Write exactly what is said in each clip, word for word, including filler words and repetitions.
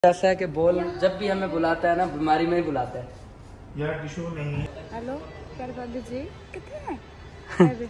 ऐसा है कि बोल जब भी हमें बुलाता है ना बीमारी में ही बुलाता है यार टिशू नहीं है। हेलो कर बाबू जी कितने हैं?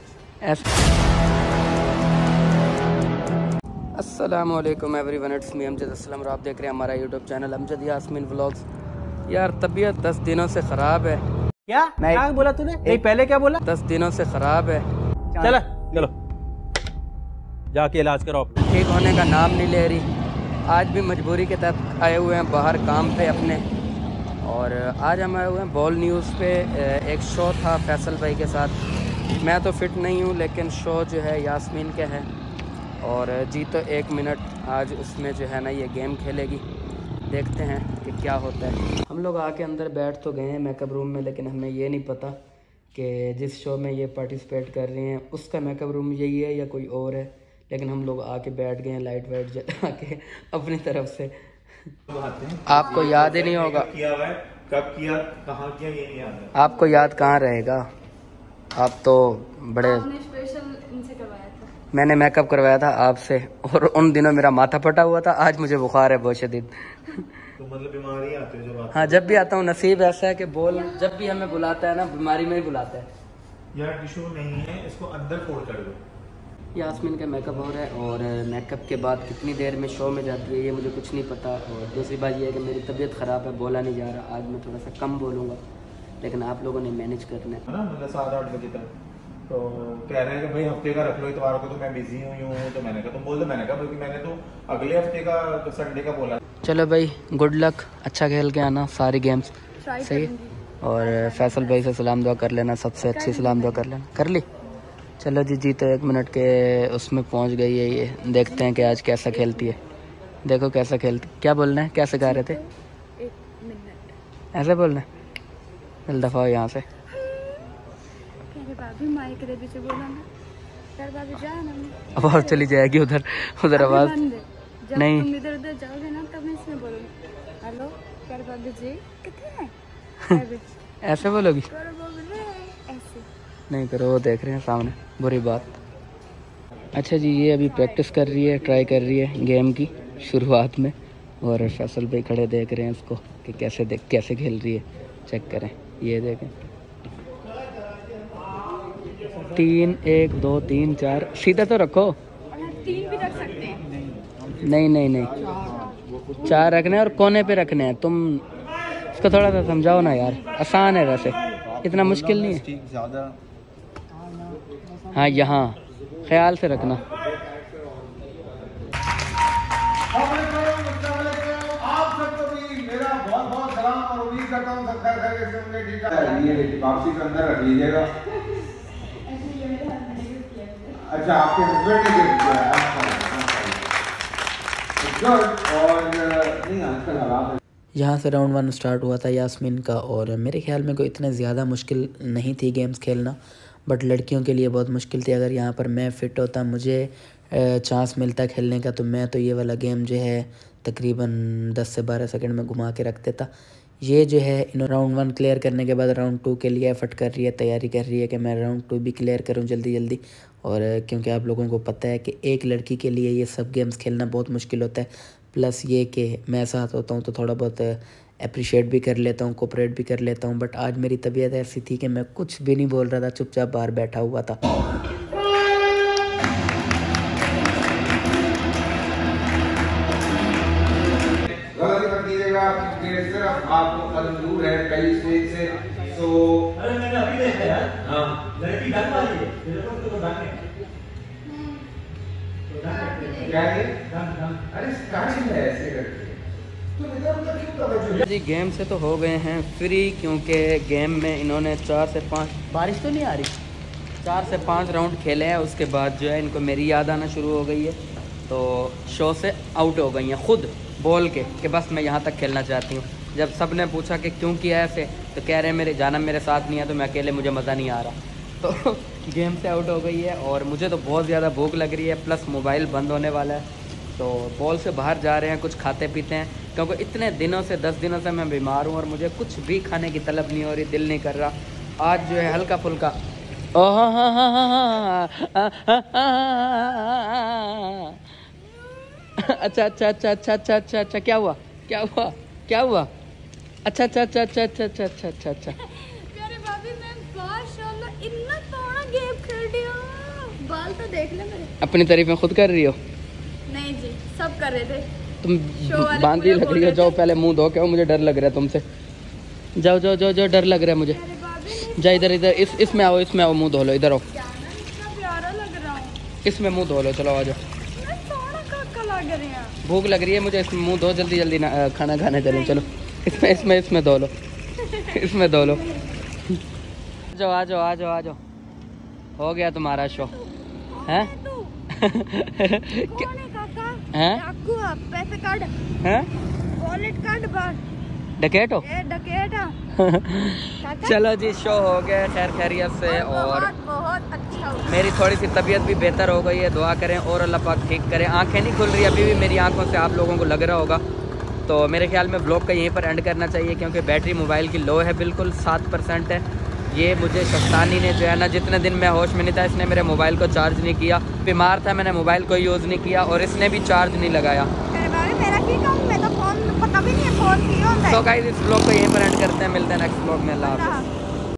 अस्सलाम वालेकुम everyone, it's me Amjad Aslam और आप देख रहे हैं हमारा YouTube channel Amjad Yasmeen vlogs. यार तबीयत दस दिनों से ख़राब है। क्या क्या बोला तूने? नहीं पहले क्या बोला? दस दिनों से ख़राब है। चलो चलो जाके इलाज कराओ। ठीक होने का नाम नहीं ले रही। आज भी मजबूरी के तहत आए हुए हैं बाहर काम पे अपने, और आज हम आए हुए हैं बॉल न्यूज़ पे। एक शो था फैसल भाई के साथ। मैं तो फिट नहीं हूँ लेकिन शो जो है यास्मीन के है, और जी तो एक मिनट आज उसमें जो है ना ये गेम खेलेगी। देखते हैं कि क्या होता है। हम लोग आके अंदर बैठ तो गए हैं मेकअप रूम में, लेकिन हमें ये नहीं पता कि जिस शो में ये पार्टिसिपेट कर रही हैं उसका मेकअप रूम यही है या कोई और है। लेकिन हम लोग आके बैठ गए हैं लाइट वाइट जला के अपनी तरफ से। आपको याद ही नहीं होगा किया हुआ है, कब किया, कहाँ किया, ये नहीं याद है। आपको याद कहाँ रहेगा, आप तो बड़े। आपने स्पेशल इनसे करवाया था। मैंने मेकअप करवाया था आपसे, और उन दिनों मेरा माथा फटा हुआ था। आज मुझे बुखार है बहुत शदीद। तो मतलब बीमारी आती है जब आती हाँ, जब भी आता हूँ नसीब ऐसा है कि बोल जब भी हमें बुलाता है ना बीमारी में ही बुलाता है। यार टिशू नहीं है, इसको अंदर फोल्ड कर दो। यास्मीन का मेकअप हो रहा है, और मेकअप के बाद कितनी देर में शो में जाती है ये मुझे कुछ नहीं पता। और दूसरी बात ये है कि मेरी तबीयत ख़राब है, बोला नहीं जा रहा। आज मैं थोड़ा सा कम बोलूँगा, लेकिन आप लोगों ने मैनेज करना है ना, मतलब सात आठ बजे तक। तो कह रहे हैं कि भाई हफ्ते का रख लो, इतवार को तो मैं बिजी हूँ यूँ हूँ। तो मैंने कहा तुम बोल दो, मैंने कहा बल्कि मैंने तो अगले हफ्ते का संडे का बोला। चलो भाई, गुड लक, अच्छा खेल के आना सारी गेम्स, सही। और फैसल भाई से सलाम दुआ कर लेना, सबसे अच्छी सलाम दुआ कर लेना। कर ली? चलो जी, जी तो एक मिनट के उसमें पहुंच गई है ये। देखते हैं कि आज कैसा खेलती है। देखो कैसा खेलती। क्या बोलना है, क्या सिखा रहे थे? एक मिनट ऐसे बोलना है? चल दफा हो यहाँ से। भाभी माइक रे पीछे बोला ना, कर भाभी जा ना। आवाज़ चली जाएगी उधर, उधर आवाज़ नहीं। तुम इधर उधर जाओगे ना तब मैं इसमें बोलूँगी। हेलो कर भाभी जी कितने हैं? ऐसे बोलोगी? कर भाभी रे ऐसे नहीं करो, वो देख रहे हैं सामने, बुरी बात। अच्छा जी, ये अभी प्रैक्टिस कर रही है, ट्राई कर रही है गेम की शुरुआत में, और फैसल भाई खड़े देख रहे हैं उसको कि कैसे देख कैसे खेल रही है। चेक करें, ये देखें। तीन, एक दो तीन चार, सीधा तो रखो। तीन भी रख सकते हैं। नहीं नहीं नहीं, चार रखने हैं और कोने पे रखने हैं। तुम इसको थोड़ा सा समझाओ ना यार, आसान है वैसे, इतना मुश्किल नहीं है। हाँ, यहाँ ख्याल से रखना। आप सबको भी मेरा बहुत बहुत सलाम और उम्मीद करता हूँ सब खैर खैरियत से होंगे। ठीक है, ये वापसी के अंदर रख लीजिएगा। अच्छा, आपके हस्बैंड ने गिफ्ट किया है। और नहीं आजकल हालात। यहाँ से राउंड वन स्टार्ट हुआ था यास्मीन का, और मेरे ख्याल में कोई इतने ज़्यादा मुश्किल नहीं थी गेम्स खेलना, बट लड़कियों के लिए बहुत मुश्किल थी। अगर यहाँ पर मैं फ़िट होता, मुझे चांस मिलता खेलने का, तो मैं तो ये वाला गेम जो है तकरीबन दस से बारह सेकंड में घुमा के रख देता। ये जो है इन राउंड वन क्लियर करने के बाद राउंड टू के लिए एफ़र्ट कर रही है, तैयारी कर रही है कि मैं राउंड टू भी क्लियर करूँ जल्दी जल्दी। और क्योंकि आप लोगों को पता है कि एक लड़की के लिए ये सब गेम्स खेलना बहुत मुश्किल होता है, प्लस ये कि मैं साथ होता हूँ तो थोड़ा बहुत अप्रिशिएट भी कर लेता हूँ, कोऑपरेट भी कर लेता हूँ। बट आज मेरी तबीयत ऐसी थी कि मैं कुछ भी नहीं बोल रहा था, चुपचाप बाहर बैठा हुआ था। आपको कदम दूर है कई स्टेज से, तो अरे मैंने अभी देखा यार। हाँ, लड़की ढंग वाली है, तेरे को तो ढंग है। क्या है ढंग ढंग? अरे स्टार्टिंग है ऐसे करके, तो इधर उधर क्यों तवज्जो? जी गेम से तो हो गए हैं फ्री, क्योंकि गेम में इन्होंने चार से पाँच, बारिश तो नहीं आ रही, चार से पाँच राउंड खेले हैं। उसके बाद जो है इनको मेरी याद आना शुरू हो गई है, तो शो से आउट हो गई हैं खुद बोल के कि बस मैं यहाँ तक खेलना चाहती हूँ। जब सब ने पूछा कि क्यों किया ऐसे, तो कह रहे हैं मेरे जानम मेरे साथ नहीं है, तो मैं अकेले, मुझे मज़ा नहीं आ रहा। तो गेम से आउट हो गई है, और मुझे तो बहुत ज़्यादा भूख लग रही है, प्लस मोबाइल बंद होने वाला है। तो बॉल से बाहर जा रहे हैं, कुछ खाते पीते हैं, क्योंकि इतने दिनों से दस दिनों से मैं बीमार हूँ और मुझे कुछ भी खाने की तलब नहीं हो रही, दिल नहीं कर रहा। आज जो है हल्का फुल्का। अच्छा अच्छा अच्छा अच्छा अच्छा अच्छा अच्छा क्या हुआ? क्या हुआ क्या हुआ? अच्छा अच्छा अच्छा अच्छा अच्छा अच्छा अच्छा अच्छा अच्छा प्यारे भाभी मैं माशाल्लाह इतना सोना गेम खेल रही हूँ। बाल तो देख ले मेरे। अपनी तारीफें खुद कर रही हो? नहीं जी सब कर रहे थे। तुम शो वाले बांधी पूरे लग बोल रही हो। रहे जाओ थे। पहले मुंह धो के आओ, मुझे डर लग रहा है तुमसे। जाओ जाओ जाओ जाओ, डर लग रहा है मुझे। प्यारे भाभी जा इधर इधर, इस इसमें आओ, इसमें आओ, मुंह धो लो, इधर आओ, इतना प्यारा लग रहा हूँ। इसमें मुंह धो लो, चलो आ जाओ। मैं सोना काका लग रही हूँ। भूख लग रही है मुझे, इसमें मुंह धो जल्दी जल्दी ना, अ, खाना खाने चलें। चलो इसमें इसमें इसमें धो लो, इसमें धो लो। जाओ आ जाओ आ जाओ आ जाओ, हो गया तुम्हारा शो। हैं तू क्या कौन है काका? हैं डाकू है, पैसे काट, हैं वॉलेट काट बाहर। डकैत हो? ए डकैत है। काका चलो जी, शो हो गया खैर खैरियत से। और बहुत बहुत अच्छा हुआ। मेरी थोड़ी सी तबीयत भी बेहतर हो गई है, दुआ करें और अल्लाह पाक ठीक करें। आंखें नहीं खुल रही अभी भी मेरी आंखों से, आप लोगों को लग रहा होगा। तो मेरे ख्याल में ब्लॉग का यहीं पर एंड करना चाहिए, क्योंकि बैटरी मोबाइल की लो है, बिल्कुल सात परसेंट है। ये मुझे शस्तानी ने जो है ना, जितने दिन मैं होश में नहीं था, इसने मेरे मोबाइल को चार्ज नहीं किया। बीमार था, मैंने मोबाइल को यूज़ नहीं किया, और इसने भी चार्ज नहीं लगाया। अरे बाबा मेरा की कहूँ, मैं तो फोन पता भी नहीं है फोन की होता है। तो गाइस इस ब्लॉग को यहीं पर एंड करते हैं, मिलते हैं नेक्स्ट ब्लॉग में। अल्लाह हाफ़िज़।